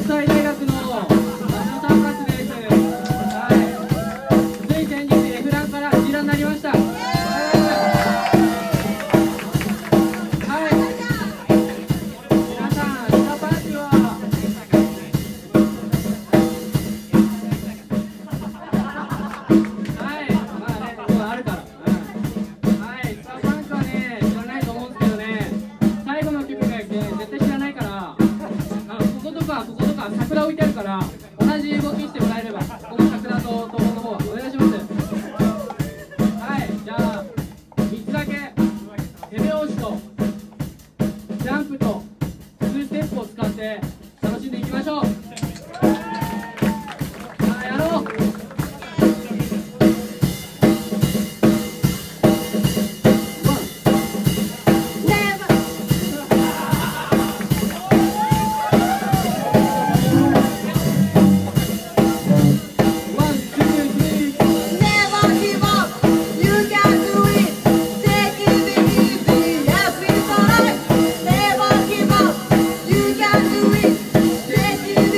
際大学の松野サーカスです。はい。つい先日 F ランから G ランになりました。はい。皆さん、下パンチははい。まあね、ここあるから。はい。下パンチはね、知らないと思うんですけどね、最後の曲が絶対知らないから、こことか桜置いてあるから、同じ動きしてもらえれば、この桜と東宝の方はお願いします。はい、じゃあ3つだけ手拍子とジャンプと2ステップを使って楽しんでいきましょう。さあやろう。 Take it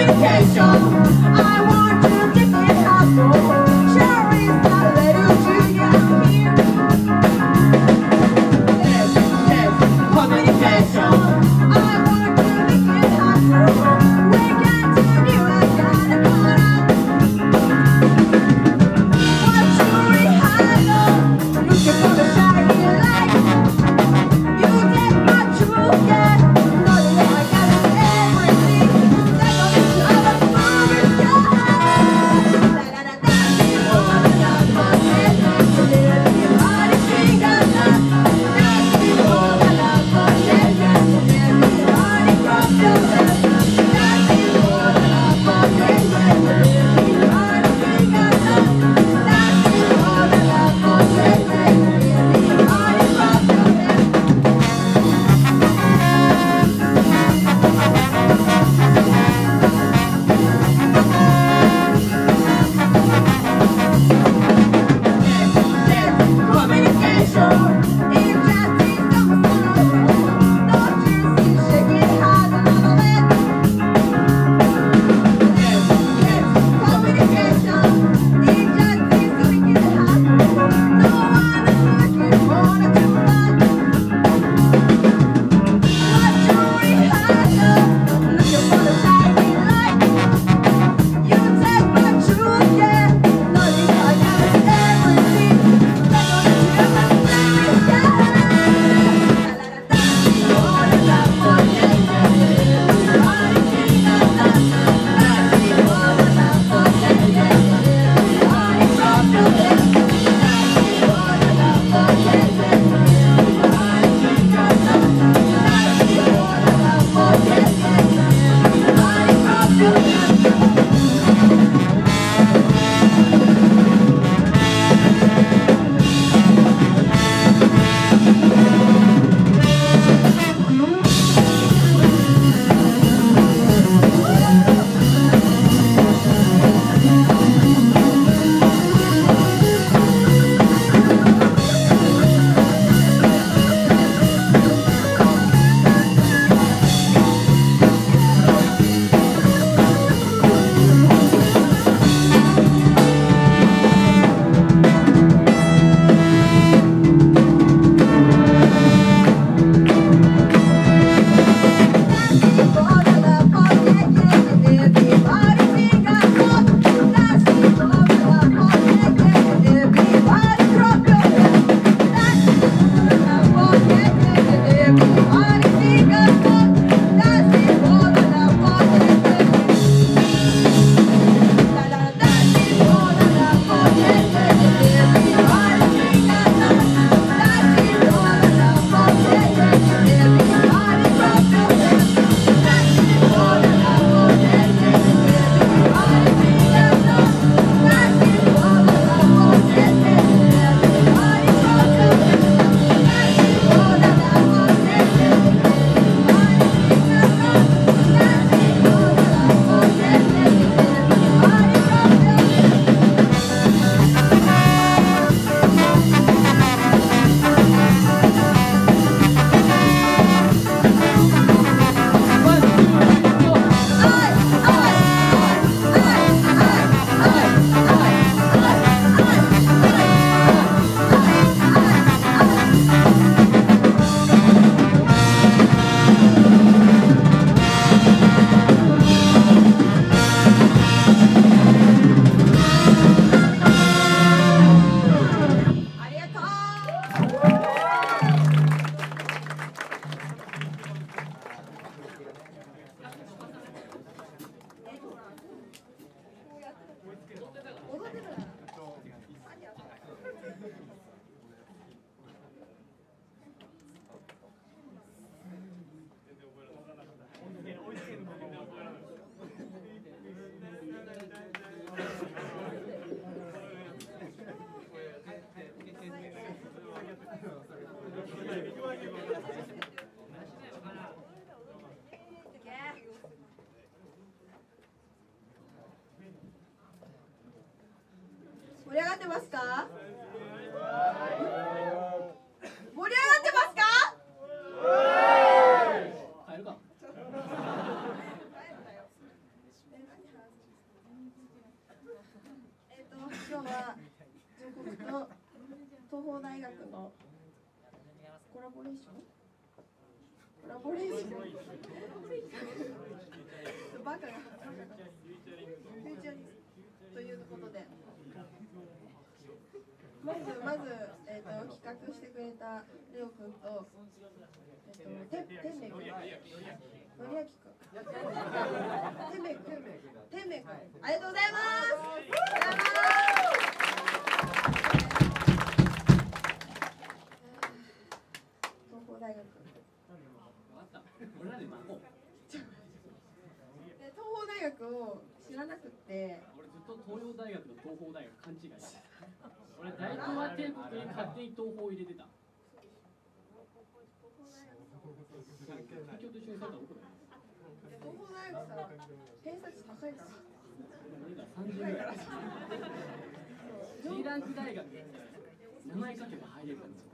盛り上がってますか？盛り上がってますか？ 帰るか。 学のコラボレーションバカがフューチャリストということで、まず、企画してくれたレオ君と、天明君、のりあき君、天明君、ありがとうございます。東邦大学。東邦大学を知らなくて、 俺ずっと東洋大学と東邦大学勘違いしてた。俺大東亜帝国に勝手に東邦入れてた。東京と一緒にされたら奥だよ。 東邦大学さ、偏差値高いから。 俺が30ぐらい。G ランク大学で名前かけて入れるんですよ。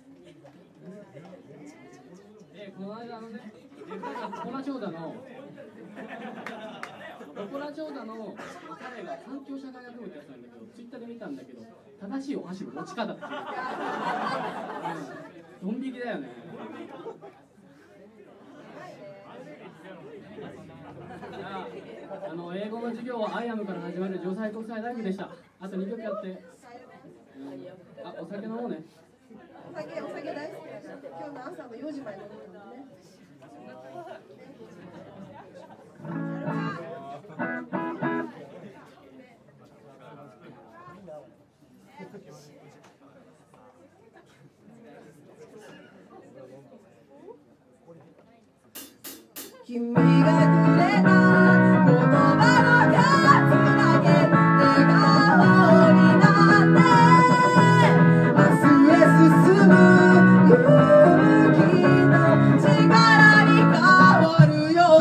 この間ポコラ長田の彼が環境社会学部ってやつなんだけど、ツイッターで見たんだけど、正しいお箸の持ち方っていう。ドン引きだよね。英語の授業はアイアムから始まる城西国際大学でした。あと2曲やって、お酒飲もうね。 お酒大好きだから、今日の朝の4時まで飲んでたもんね。君がくれた言葉の数だけ笑顔になって明日へ進む勇気の力に変わるよ。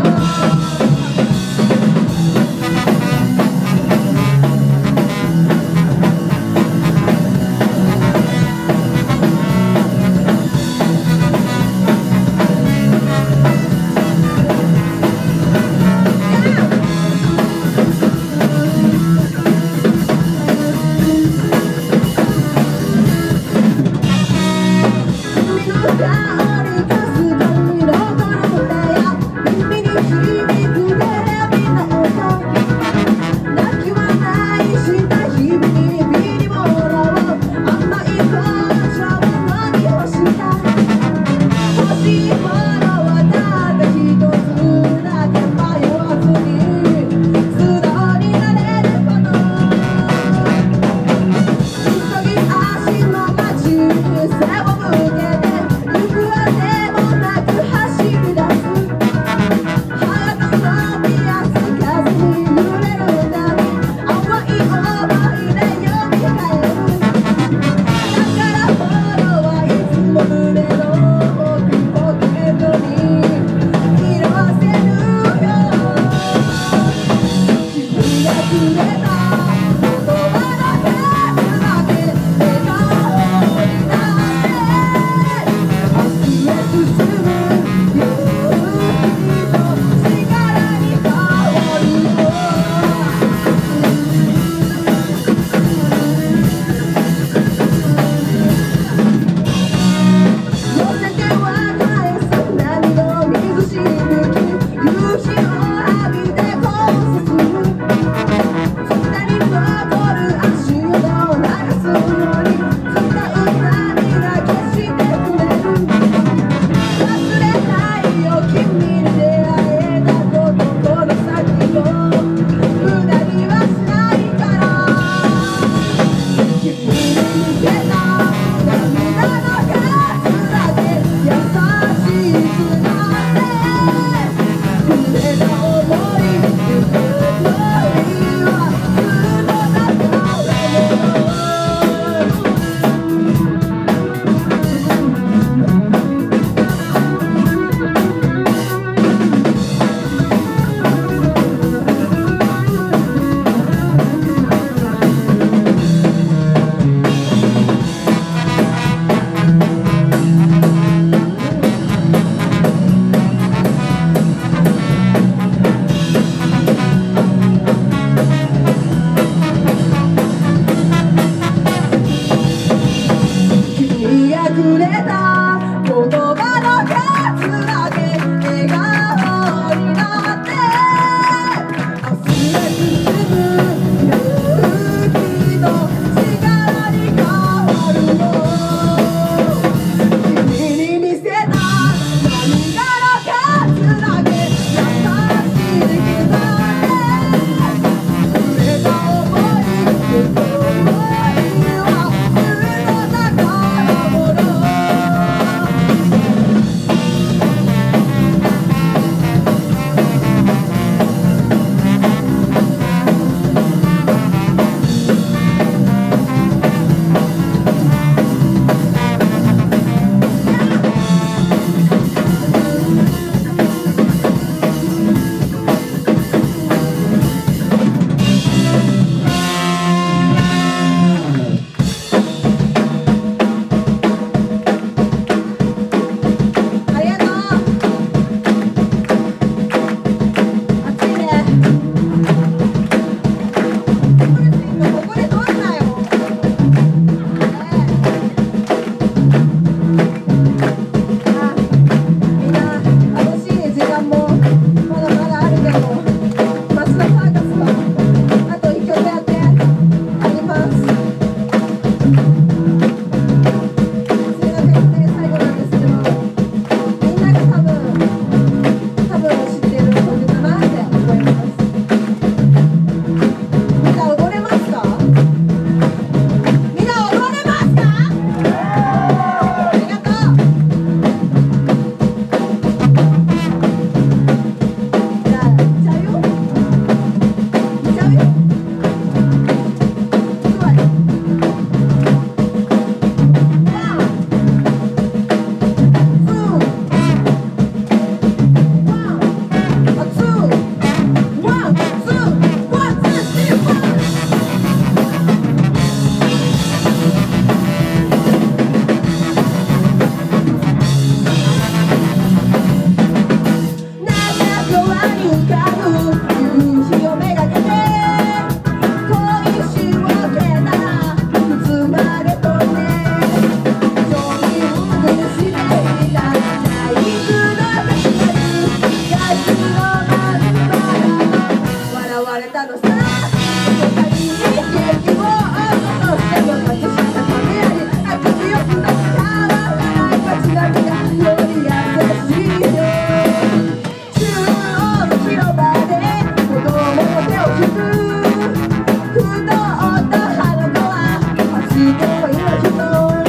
われたのさ。どこかにケーキを落としても隠したためやり、あくびをするの変わらない街並みがより優しいよ。中央の広場で子供の手を引く。ふとった花子は初恋の人。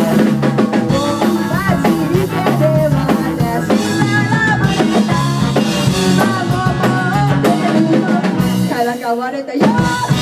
街に出て私ならばれた。今も持ってるのからかわれたよ。